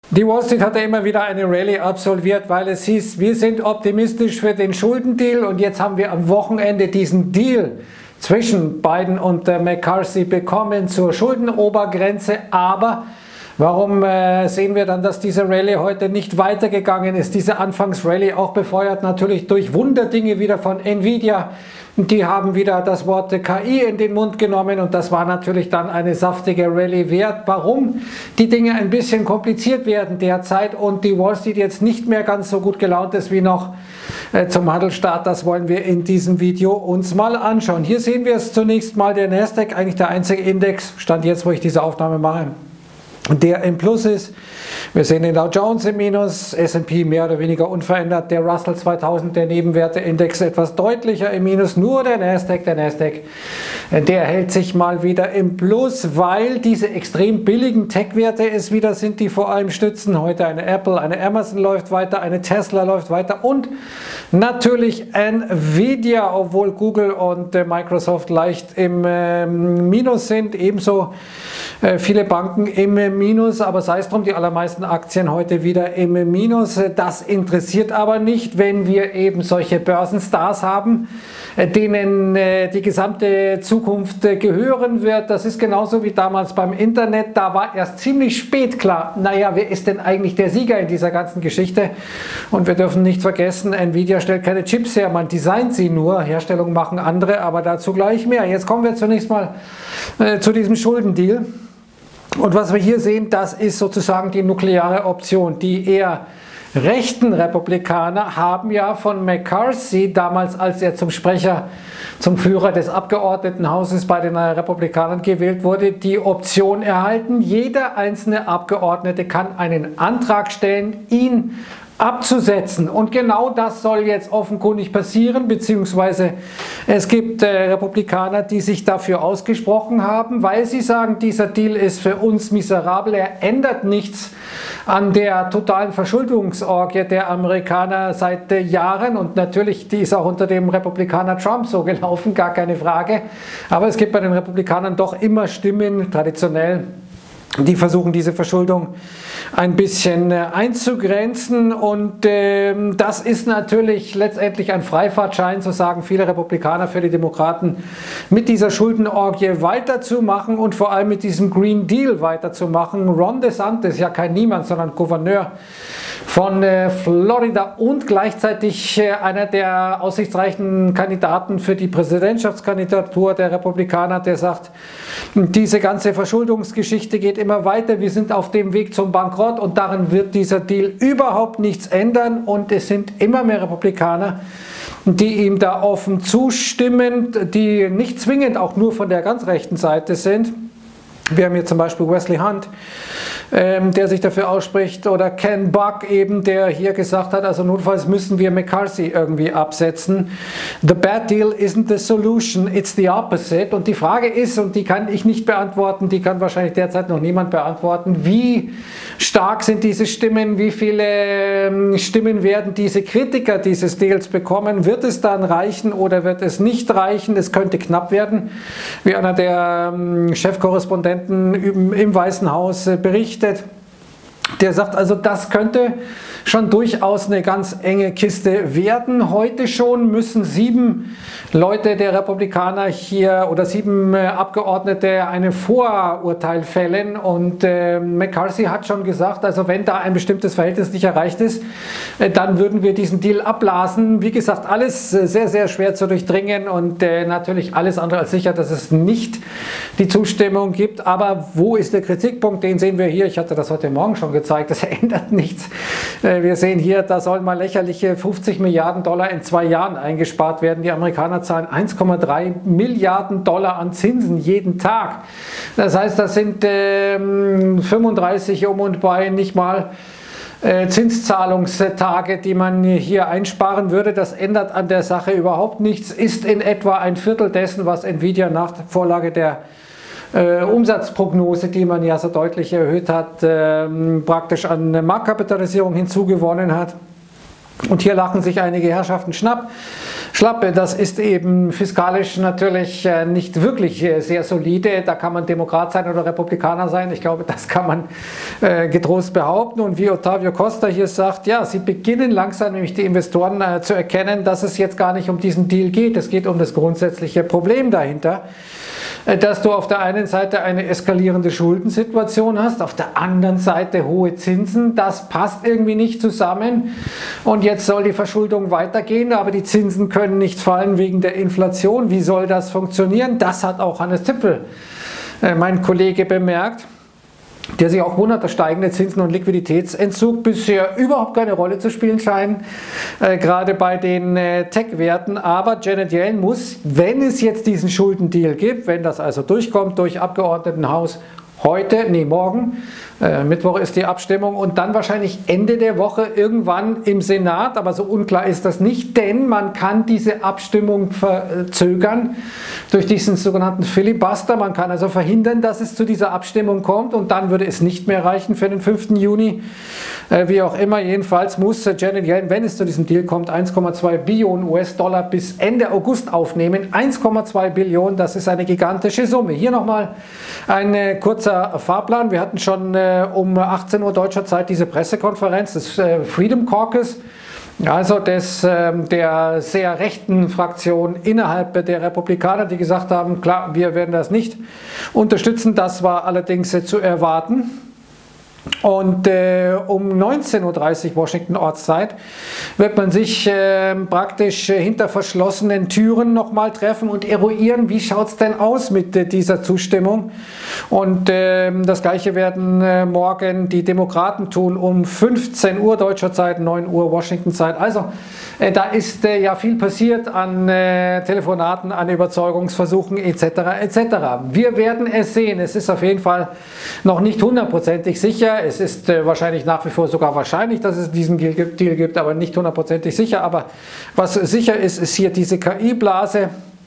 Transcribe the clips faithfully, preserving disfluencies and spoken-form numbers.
Die Wall Street hatte immer wieder eine Rallye absolviert, weil es hieß, wir sind optimistisch für den Schuldendeal, und jetzt haben wir am Wochenende diesen Deal zwischen Biden und äh, McCarthy bekommen zur Schuldenobergrenze. Aber warum äh, sehen wir dann, dass diese Rallye heute nicht weitergegangen ist? Diese Anfangsrallye auch befeuert natürlich durch Wunderdinge wieder von Nvidia. Die haben wieder das Wort K I in den Mund genommen, und das war natürlich dann eine saftige Rallye wert. Warum die Dinge ein bisschen kompliziert werden derzeit und die Wall Street jetzt nicht mehr ganz so gut gelaunt ist wie noch äh, zum Handelsstart, das wollen wir in diesem Video uns mal anschauen. Hier sehen wir es zunächst mal, der Nasdaq, eigentlich der einzige Index, stand jetzt, wo ich diese Aufnahme mache, der im Plus ist. Wir sehen den Dow Jones im Minus, S und P mehr oder weniger unverändert, der Russell zweitausend, der Nebenwerteindex, etwas deutlicher im Minus, nur der Nasdaq, der Nasdaq, der hält sich mal wieder im Plus, weil diese extrem billigen Tech-Werte es wieder sind, die vor allem stützen. Heute eine Apple, eine Amazon läuft weiter, eine Tesla läuft weiter und natürlich Nvidia, obwohl Google und Microsoft leicht im äh, Minus sind, ebenso äh, viele Banken im Minus, aber sei es drum, die allermeisten Aktien heute wieder im Minus. Das interessiert aber nicht, wenn wir eben solche Börsenstars haben, denen die gesamte Zukunft gehören wird. Das ist genauso wie damals beim Internet. Da war erst ziemlich spät klar, naja, wer ist denn eigentlich der Sieger in dieser ganzen Geschichte? Und wir dürfen nicht vergessen, Nvidia stellt keine Chips her, man designt sie nur. Herstellung machen andere, aber dazu gleich mehr. Jetzt kommen wir zunächst mal äh, zu diesem Schuldendeal. Und was wir hier sehen, das ist sozusagen die nukleare Option. Die eher rechten Republikaner haben ja von McCarthy, damals als er zum Sprecher, zum Führer des Abgeordnetenhauses bei den Republikanern gewählt wurde, die Option erhalten, jeder einzelne Abgeordnete kann einen Antrag stellen, ihn abzusetzen. Und genau das soll jetzt offenkundig passieren, beziehungsweise es gibt äh, Republikaner, die sich dafür ausgesprochen haben, weil sie sagen, dieser Deal ist für uns miserabel, er ändert nichts an der totalen Verschuldungsorgie der Amerikaner seit äh, Jahren, und natürlich, die ist auch unter dem Republikaner Trump so gelaufen, gar keine Frage, aber es gibt bei den Republikanern doch immer Stimmen, traditionell, die versuchen, diese Verschuldung ein bisschen einzugrenzen, und äh, das ist natürlich letztendlich ein Freifahrtschein, so sagen viele Republikaner, für die Demokraten, mit dieser Schuldenorgie weiterzumachen und vor allem mit diesem Green Deal weiterzumachen. Ron DeSantis, ja kein Niemand, sondern Gouverneur von äh, Florida und gleichzeitig äh, einer der aussichtsreichen Kandidaten für die Präsidentschaftskandidatur der Republikaner, der sagt, diese ganze Verschuldungsgeschichte geht immer weiter, wir sind auf dem Weg zum Bankrott und darin wird dieser Deal überhaupt nichts ändern, und es sind immer mehr Republikaner, die ihm da offen zustimmen, die nicht zwingend auch nur von der ganz rechten Seite sind. Wir haben hier zum Beispiel Wesley Hunt, ähm, der sich dafür ausspricht, oder Ken Buck eben, der hier gesagt hat, also notfalls müssen wir McCarthy irgendwie absetzen. The bad deal isn't the solution, it's the opposite. Und die Frage ist, und die kann ich nicht beantworten, die kann wahrscheinlich derzeit noch niemand beantworten, wie stark sind diese Stimmen, wie viele ähm, Stimmen werden diese Kritiker dieses Deals bekommen? Wird es dann reichen oder wird es nicht reichen? Es könnte knapp werden, wie einer der ähm, Chefkorrespondenten im Weißen Haus berichtet. Der sagt also, das könnte schon durchaus eine ganz enge Kiste werden. Heute schon müssen sieben Leute der Republikaner hier oder sieben äh, Abgeordnete ein Vorurteil fällen, und äh, McCarthy hat schon gesagt, also wenn da ein bestimmtes Verhältnis nicht erreicht ist, äh, dann würden wir diesen Deal abblasen. Wie gesagt, alles äh, sehr, sehr schwer zu durchdringen, und äh, natürlich alles andere als sicher, dass es nicht die Zustimmung gibt. Aber wo ist der Kritikpunkt? Den sehen wir hier. Ich hatte das heute Morgen schon gezeigt. Das ändert nichts. Äh, wir sehen hier, da sollen mal lächerliche fünfzig Milliarden Dollar in zwei Jahren eingespart werden. Die Amerikaner zahlen eins Komma drei Milliarden Dollar an Zinsen jeden Tag. Das heißt, das sind ähm, fünfunddreißig um und bei nicht mal äh, Zinszahlungstage, die man hier einsparen würde. Das ändert an der Sache überhaupt nichts, ist in etwa ein Viertel dessen, was Nvidia nach Vorlage der Äh, Umsatzprognose, die man ja so deutlich erhöht hat, äh, praktisch an Marktkapitalisierung hinzugewonnen hat. Und hier lachen sich einige Herrschaften schnapp. Schlappe, das ist eben fiskalisch natürlich nicht wirklich sehr solide. Da kann man Demokrat sein oder Republikaner sein. Ich glaube, das kann man äh, getrost behaupten. Und wie Ottavio Costa hier sagt, ja, sie beginnen langsam, nämlich die Investoren, äh, zu erkennen, dass es jetzt gar nicht um diesen Deal geht. Es geht um das grundsätzliche Problem dahinter, dass du auf der einen Seite eine eskalierende Schuldensituation hast, auf der anderen Seite hohe Zinsen. Das passt irgendwie nicht zusammen. Und jetzt soll die Verschuldung weitergehen, aber die Zinsen können nicht fallen wegen der Inflation. Wie soll das funktionieren? Das hat auch Hannes Zipfel, äh, mein Kollege, bemerkt, der sich auch wundert, dass steigende Zinsen und Liquiditätsentzug bisher überhaupt keine Rolle zu spielen scheinen, äh, gerade bei den äh, Tech-Werten. Aber Janet Yellen muss, wenn es jetzt diesen Schuldendeal gibt, wenn das also durchkommt durch Abgeordnetenhaus heute, nee, morgen, äh, Mittwoch ist die Abstimmung und dann wahrscheinlich Ende der Woche irgendwann im Senat, aber so unklar ist das nicht, denn man kann diese Abstimmung verzögern durch diesen sogenannten Filibuster. Man kann also verhindern, dass es zu dieser Abstimmung kommt und dann würde es nicht mehr reichen für den fünften Juni. Äh, wie auch immer, jedenfalls muss Janet Yellen, wenn es zu diesem Deal kommt, eins Komma zwei Billionen U S-Dollar bis Ende August aufnehmen. eins Komma zwei Billionen, das ist eine gigantische Summe. Hier nochmal ein äh, kurzer Fahrplan. Wir hatten schon äh, um achtzehn Uhr deutscher Zeit diese Pressekonferenz des äh, Freedom Caucus, also des, äh, der sehr rechten Fraktion innerhalb der Republikaner, die gesagt haben, klar, wir werden das nicht unterstützen. Das war allerdings äh, zu erwarten. Und äh, um neunzehn Uhr dreißig Washington Ortszeit wird man sich äh, praktisch äh, hinter verschlossenen Türen nochmal treffen und eruieren, wie schaut es denn aus mit äh, dieser Zustimmung. Und äh, das gleiche werden äh, morgen die Demokraten tun um fünfzehn Uhr deutscher Zeit, neun Uhr Washington Zeit. Also äh, da ist äh, ja viel passiert an äh, Telefonaten, an Überzeugungsversuchen et cetera et cetera. Wir werden es sehen. Es ist auf jeden Fall noch nicht hundertprozentig sicher. Es ist äh, wahrscheinlich nach wie vor sogar wahrscheinlich, dass es diesen Deal gibt, Deal gibt, aber nicht hundertprozentig sicher. Aber was sicher ist, ist hier diese K I-Blase.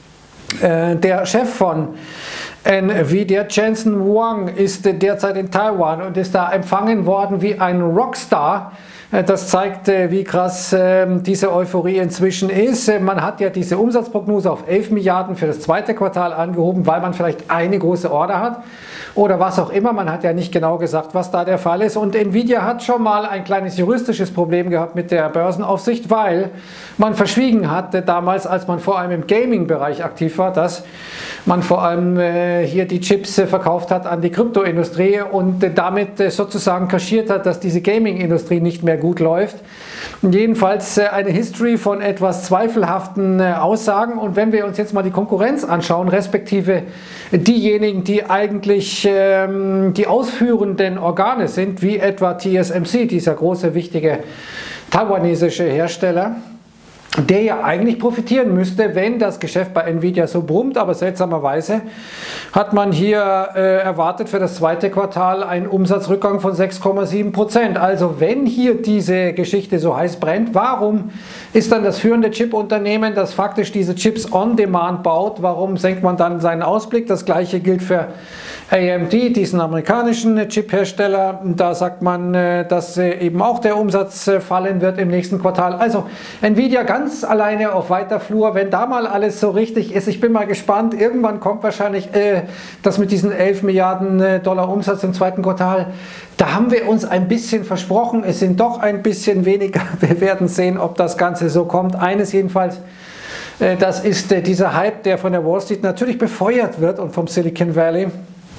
Äh, der Chef von Nvidia, Jensen Huang, ist äh, derzeit in Taiwan und ist da empfangen worden wie ein Rockstar. Das zeigt, wie krass diese Euphorie inzwischen ist. Man hat ja diese Umsatzprognose auf elf Milliarden für das zweite Quartal angehoben, weil man vielleicht eine große Order hat oder was auch immer. Man hat ja nicht genau gesagt, was da der Fall ist. Und Nvidia hat schon mal ein kleines juristisches Problem gehabt mit der Börsenaufsicht, weil man verschwiegen hatte damals, als man vor allem im Gaming-Bereich aktiv war, dass man vor allem hier die Chips verkauft hat an die Kryptoindustrie und damit sozusagen kaschiert hat, dass diese Gaming-Industrie nicht mehr gut läuft. Jedenfalls eine History von etwas zweifelhaften Aussagen. Und wenn wir uns jetzt mal die Konkurrenz anschauen, respektive diejenigen, die eigentlich ähm, die ausführenden Organe sind, wie etwa T S M C, dieser große, wichtige taiwanesische Hersteller, der ja eigentlich profitieren müsste, wenn das Geschäft bei Nvidia so brummt, aber seltsamerweise hat man hier äh, erwartet für das zweite Quartal einen Umsatzrückgang von sechs Komma sieben Prozent. Also wenn hier diese Geschichte so heiß brennt, warum ist dann das führende Chip-Unternehmen, das faktisch diese Chips on Demand baut, warum senkt man dann seinen Ausblick? Das gleiche gilt für A M D, diesen amerikanischen Chip-Hersteller. Da sagt man, dass eben auch der Umsatz fallen wird im nächsten Quartal. Also Nvidia ganz alleine auf weiter Flur, wenn da mal alles so richtig ist. Ich bin mal gespannt. Irgendwann kommt wahrscheinlich äh, das mit diesen elf Milliarden Dollar Umsatz im zweiten Quartal. Da haben wir uns ein bisschen versprochen. Es sind doch ein bisschen weniger. Wir werden sehen, ob das Ganze so kommt. Eines jedenfalls. Das ist dieser Hype, der von der Wall Street natürlich befeuert wird und vom Silicon Valley.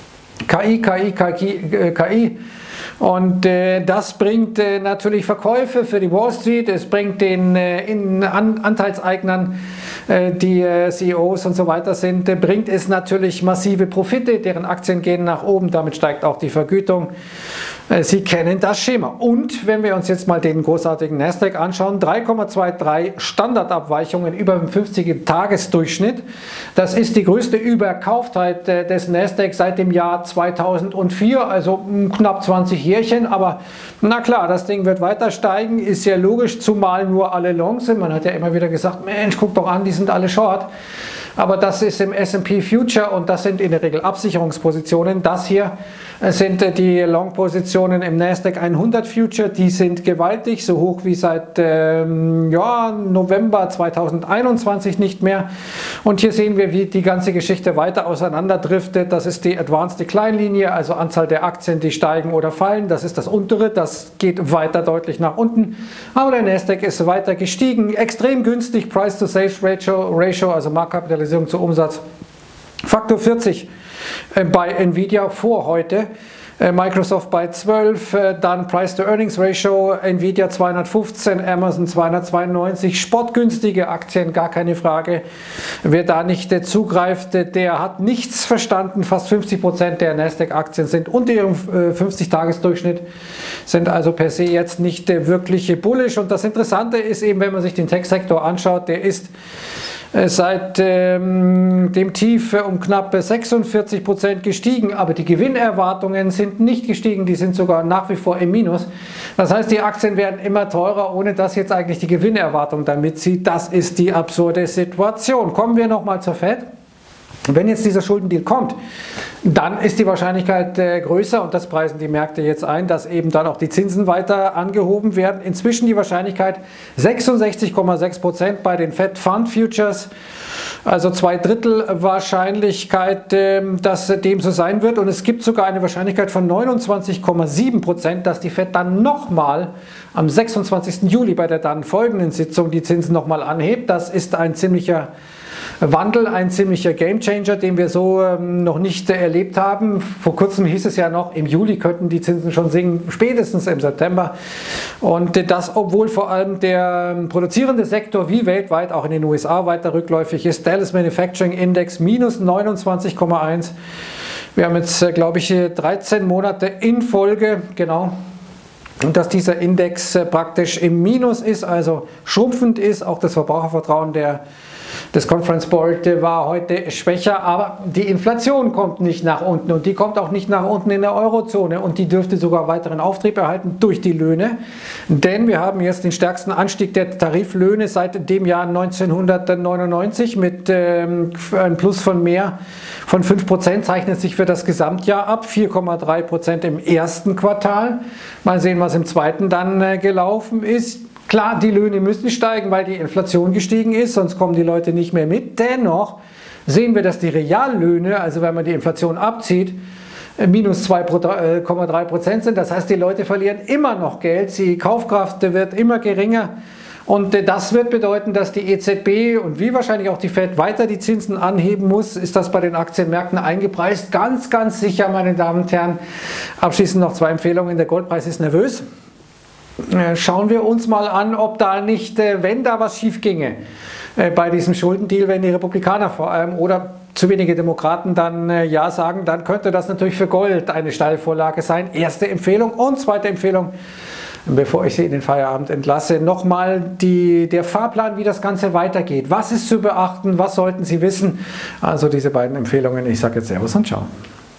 K I, K I, K I, K I. Und äh, das bringt äh, natürlich Verkäufe für die Wall Street, es bringt den äh, in An Anteilseignern, äh, die äh, C E Os und so weiter sind, äh, bringt es natürlich massive Profite, deren Aktien gehen nach oben, damit steigt auch die Vergütung. Äh, Sie kennen das Schema. Und wenn wir uns jetzt mal den großartigen Nasdaq anschauen, drei Komma zweiundzwanzig Standardabweichungen über dem fünfziger Tagesdurchschnitt. Das ist die größte Überkauftheit äh, des Nasdaq seit dem Jahr zweitausendvier, also mh, knapp zwanzig Jährchen, aber na klar, das Ding wird weiter steigen, ist ja logisch, zumal nur alle long sind. Man hat ja immer wieder gesagt, Mensch, guck doch an, die sind alle short. aber das ist im S und P Future und das sind in der Regel Absicherungspositionen. Das hier sind die Long-Positionen im Nasdaq hundert Future, die sind gewaltig, so hoch wie seit ähm, ja, November zweitausendeinundzwanzig nicht mehr. Und hier sehen wir, wie die ganze Geschichte weiter auseinanderdriftet. Das ist die Advanced Decline Linie, also Anzahl der Aktien, die steigen oder fallen. Das ist das untere, das geht weiter deutlich nach unten. Aber der Nasdaq ist weiter gestiegen, extrem günstig, Price-to-Sales-Ratio, Ratio, also Marktkapitalisierung zu Umsatz, Faktor vierzig bei Nvidia vor heute, Microsoft bei zwölf, dann Price-to-Earnings-Ratio, Nvidia zweihundertfünfzehn, Amazon zweihundertzweiundneunzig, spottgünstige Aktien, gar keine Frage. Wer da nicht zugreift, der hat nichts verstanden. Fast fünfzig Prozent der Nasdaq-Aktien sind unter ihrem fünfzig-Tages-Durchschnitt, sind also per se jetzt nicht wirklich bullish. Und das Interessante ist eben, wenn man sich den Tech-Sektor anschaut, der ist seit ähm, dem Tief um knapp sechsundvierzig Prozent gestiegen, aber die Gewinnerwartungen sind nicht gestiegen, die sind sogar nach wie vor im Minus. Das heißt, die Aktien werden immer teurer, ohne dass jetzt eigentlich die Gewinnerwartung dann mitzieht. Das ist die absurde Situation. Kommen wir nochmal zur Fed. Wenn jetzt dieser Schuldendeal kommt, dann ist die Wahrscheinlichkeit äh, größer, und das preisen die Märkte jetzt ein, dass eben dann auch die Zinsen weiter angehoben werden. Inzwischen die Wahrscheinlichkeit sechsundsechzig Komma sechs Prozent bei den Fed Fund Futures, also zwei Drittel Wahrscheinlichkeit, äh, dass dem so sein wird. Und es gibt sogar eine Wahrscheinlichkeit von neunundzwanzig Komma sieben Prozent, dass die Fed dann nochmal am sechsundzwanzigsten Juli bei der dann folgenden Sitzung die Zinsen nochmal anhebt. Das ist ein ziemlicher Wandel, ein ziemlicher Gamechanger, den wir so ähm, noch nicht äh, erlebt haben. Vor kurzem hieß es ja noch, im Juli könnten die Zinsen schon sinken, spätestens im September. Und äh, das, obwohl vor allem der äh, produzierende Sektor wie weltweit, auch in den U S A, weiter rückläufig ist. Dallas Manufacturing Index minus neunundzwanzig Komma eins. Wir haben jetzt, äh, glaube ich, dreizehn Monate in Folge, genau, und dass dieser Index äh, praktisch im Minus ist, also schrumpfend ist. Auch das Verbrauchervertrauen der Das Conference Board war heute schwächer, aber die Inflation kommt nicht nach unten und die kommt auch nicht nach unten in der Eurozone und die dürfte sogar weiteren Auftrieb erhalten durch die Löhne, denn wir haben jetzt den stärksten Anstieg der Tariflöhne seit dem Jahr neunzehnhundertneunundneunzig mit ähm, einem Plus von mehr von fünf Prozent, zeichnet sich für das Gesamtjahr ab, vier Komma drei Prozent im ersten Quartal. Mal sehen, was im zweiten dann äh, gelaufen ist. Klar, die Löhne müssen steigen, weil die Inflation gestiegen ist, sonst kommen die Leute nicht mehr mit. Dennoch sehen wir, dass die Reallöhne, also wenn man die Inflation abzieht, minus zwei Komma drei Prozent sind. Das heißt, die Leute verlieren immer noch Geld, die Kaufkraft wird immer geringer. Und das wird bedeuten, dass die E Z B und wie wahrscheinlich auch die Fed weiter die Zinsen anheben muss. Ist das bei den Aktienmärkten eingepreist? Ganz, ganz sicher, meine Damen und Herren. Abschließend noch zwei Empfehlungen. Der Goldpreis ist nervös. Schauen wir uns mal an, ob da nicht, wenn da was schief ginge bei diesem Schuldendeal, wenn die Republikaner vor allem oder zu wenige Demokraten dann Ja sagen, dann könnte das natürlich für Gold eine Steilvorlage sein. Erste Empfehlung. Und zweite Empfehlung, bevor ich Sie in den Feierabend entlasse, nochmal die, der Fahrplan, wie das Ganze weitergeht. Was ist zu beachten, was sollten Sie wissen? Also diese beiden Empfehlungen. Ich sage jetzt Servus und Ciao.